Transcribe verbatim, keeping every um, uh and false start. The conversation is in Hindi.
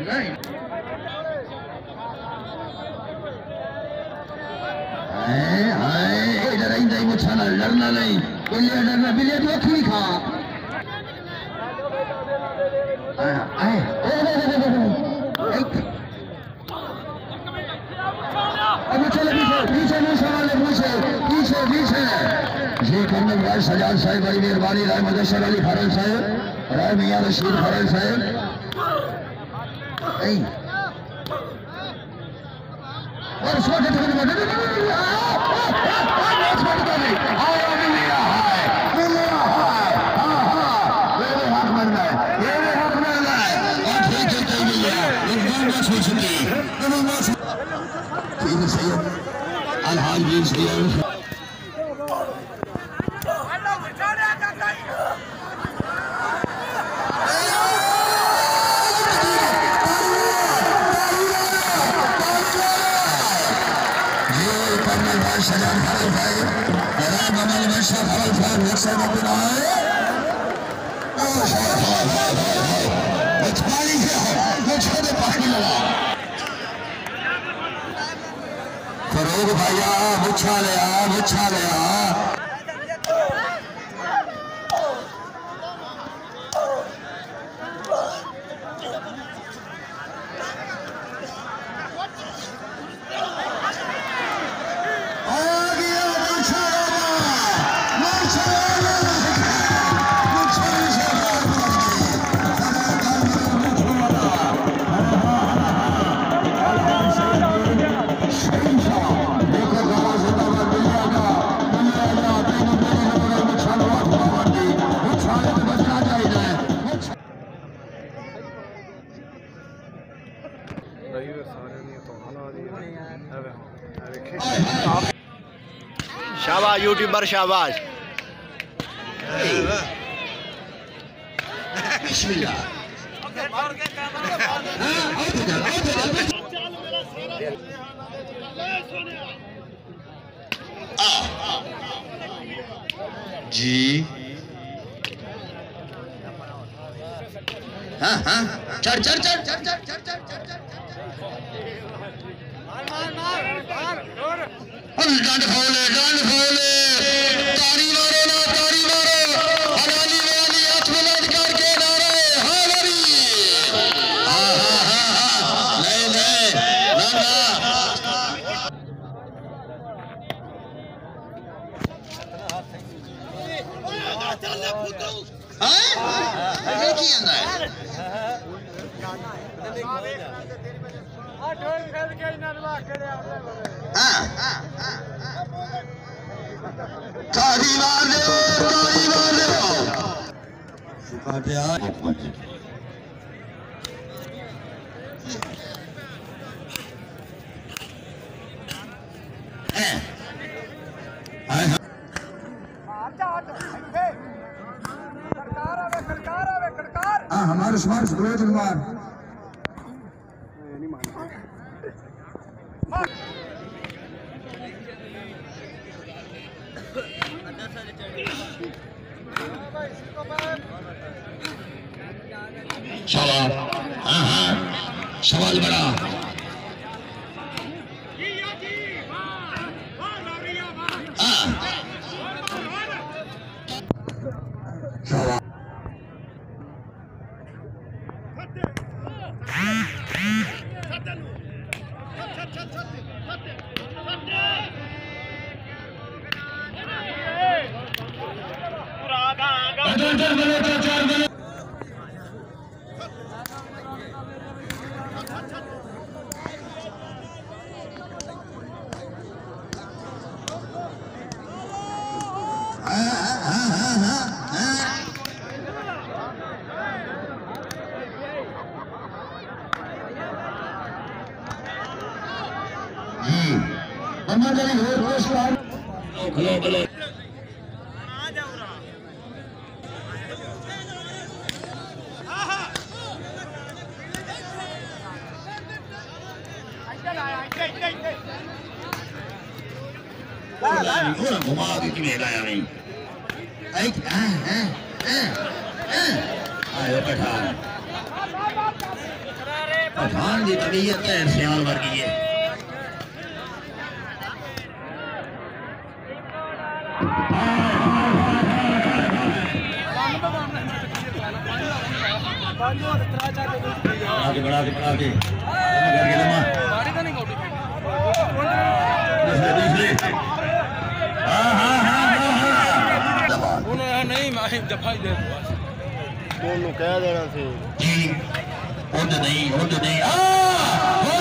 नहीं हाय हाय इधर आई नहीं मुझे ना डरना नहीं बिल्ली डरना बिल्ली तो अखी खा आए अभी चले पीछे पीछे पीछे वाले पीछे पीछे पीछे ये कर्नल राय सजाद साहब बड़ी मेहरबानी राय मुदस्सर अली फरल साहब राय मियां रशीद फरल साहब और छोटे छोटे अलहाज भी सैयद सजाद फरल साहब राय मोहम्मद अशरफ फरल साहब नक्शा बनाए पानी से वो छोटे पानी लगा फरूक भैया मुच्छा लिया मुच्छा लिया शाबाश यूट्यूबर शाबाश जी हाँ हाँ चढ़ चढ़ चढ़ चढ़ चढ़ चढ़ चढ़ चढ़ डंड खोले डंड खोले तारी मारो ना तारी मारो हलाली वाली हाथ बुलंद करके नारे हालरी हाँ हाँ हाँ हाँ नहीं नहीं ना ना हाँ ये की अंदर हाँ तारी मार दो तारी मार दो बात यार हाँ हमारे स्मार्ट ग्रोथ कुमार सवाल हाँ हाँ सवाल बड़ा हाँ सवाल घुमा की लाया नहीं आयो बैठा पठान की तबीयत है सियाल वर्गी है। आगे बढ़ा के बढ़ा के नहीं जफाई दे दोनों कह देना सी जी उद नहीं उद नहीं